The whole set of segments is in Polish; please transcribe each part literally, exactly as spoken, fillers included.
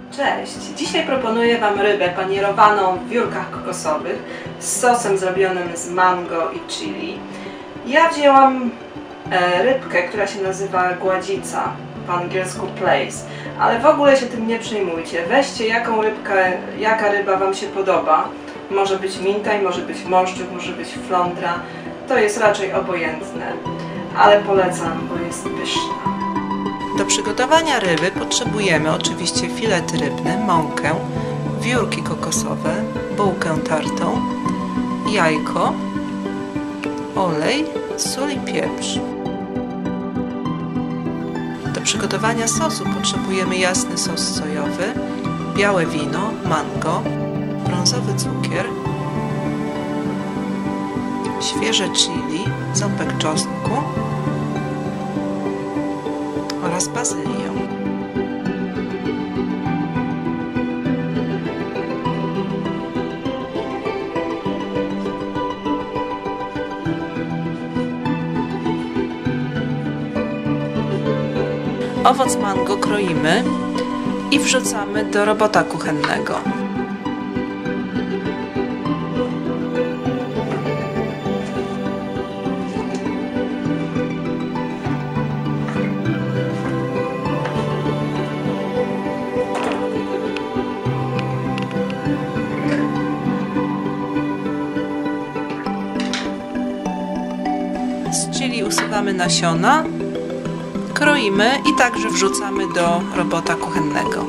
Cześć! Dzisiaj proponuję Wam rybę panierowaną w wiórkach kokosowych z sosem zrobionym z mango i chili. Ja wzięłam e, rybkę, która się nazywa gładzica, po angielsku plaice, ale w ogóle się tym nie przejmujcie. Weźcie jaką rybkę, jaka ryba Wam się podoba. Może być mintaj, może być morszczuk, może być flądra. To jest raczej obojętne, ale polecam, bo jest pyszna. Do przygotowania ryby potrzebujemy oczywiście filet rybny, mąkę, wiórki kokosowe, bułkę tartą, jajko, olej, sól i pieprz. Do przygotowania sosu potrzebujemy jasny sos sojowy, białe wino, mango, brązowy cukier, świeże chili, ząbek czosnku oraz bazylią. Owoc mango kroimy i wrzucamy do robota kuchennego. Z chili usuwamy nasiona, kroimy i także wrzucamy do robota kuchennego.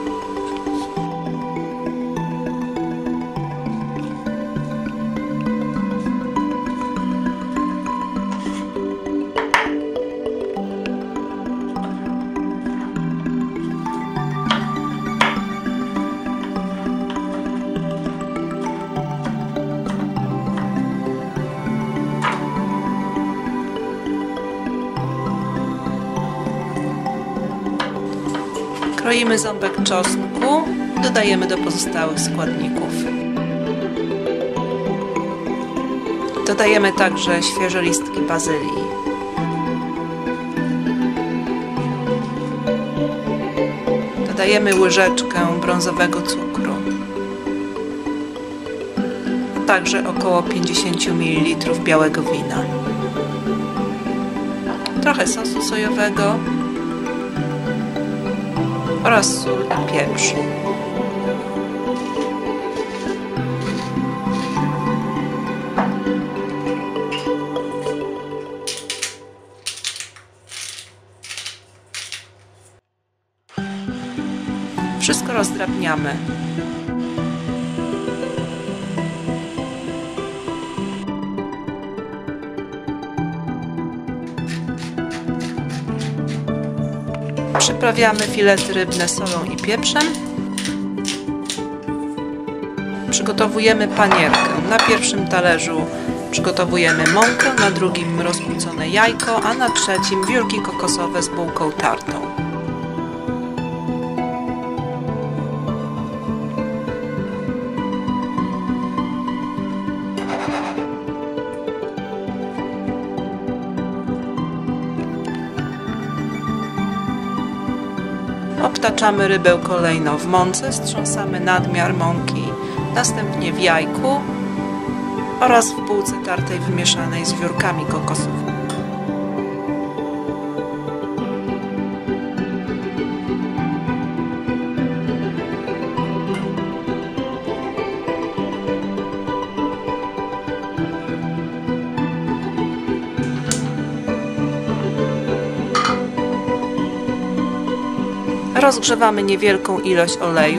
Kroimy ząbek czosnku i dodajemy do pozostałych składników. Dodajemy także świeże listki bazylii. Dodajemy łyżeczkę brązowego cukru, a także około pięćdziesiąt mililitrów białego wina. Trochę sosu sojowego oraz sól i pieprz. Wszystko rozdrabniamy. Przyprawiamy filety rybne solą i pieprzem. Przygotowujemy panierkę. Na pierwszym talerzu przygotowujemy mąkę, na drugim rozpucone jajko, a na trzecim wiórki kokosowe z bułką tartą. Obtaczamy rybę kolejno w mące, strząsamy nadmiar mąki, następnie w jajku oraz w bułce tartej wymieszanej z wiórkami kokosowymi. Rozgrzewamy niewielką ilość oleju.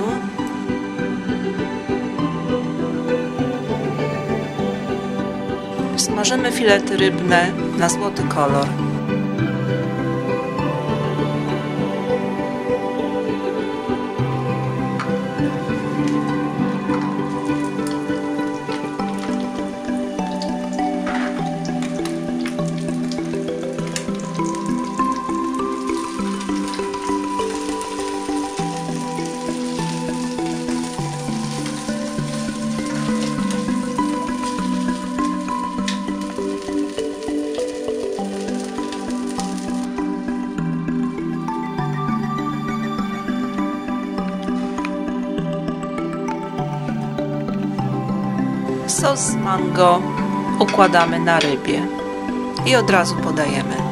Smażymy filety rybne na złoty kolor. sos z mango układamy na rybie i od razu podajemy.